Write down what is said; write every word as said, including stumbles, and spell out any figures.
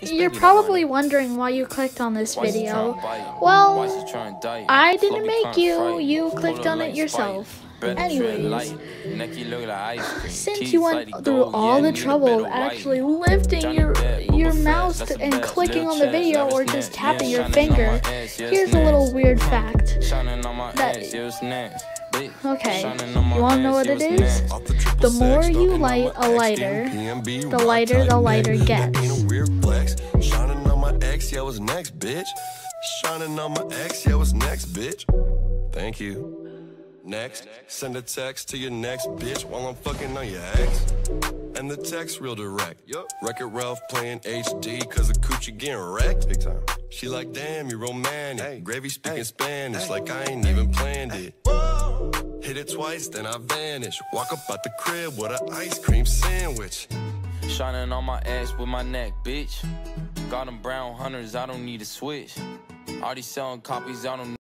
You're probably wondering why you clicked on this video. Well, I didn't make you, you clicked on it yourself. Anyways, since you went through all the trouble of actually lifting your your mouse and clicking on the video or just tapping your finger, here's a little weird fact. That, okay, you wanna know what it is? The more you light a lighter, the lighter the lighter gets. Shining on my ex, yeah, what's next, bitch? Shining on my ex, yeah, what's next, bitch? Thank you. Next, send a text to your next bitch while I'm fucking on your ex. And the text real direct. Wreck-It Ralph playing H D cause the coochie getting wrecked. Big time. She like, damn, you romantic. Hey. Gravy speaking hey. Spanish hey. Like I ain't hey. Even planned hey. It. Whoa. Hit it twice, then I vanish. Walk up out the crib with an ice cream sandwich. Shining on my ass with my neck, bitch. Got them brown hunters, I don't need a switch. Already selling copies, I don't